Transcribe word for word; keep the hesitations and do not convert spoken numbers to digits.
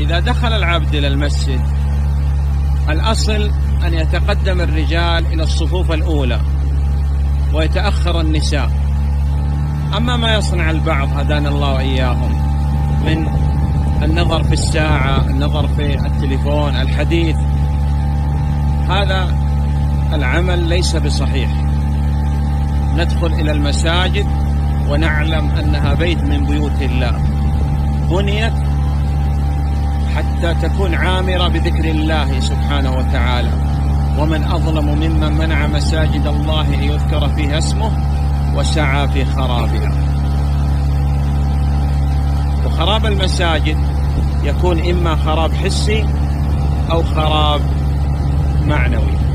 إذا دخل العبد إلى المسجد الأصل أن يتقدم الرجال إلى الصفوف الأولى ويتأخر النساء. أما ما يصنع البعض هدانا الله وإياهم من النظر في الساعة، النظر في التليفون، الحديث، هذا العمل ليس بصحيح. ندخل إلى المساجد ونعلم أنها بيت من بيوت الله، بنيت حتى تكون عامرة بذكر الله سبحانه وتعالى. ومن أظلم ممن منع مساجد الله أن يذكر فيها اسمه وسعى في خرابها. وخراب المساجد يكون إما خراب حسي أو خراب معنوي.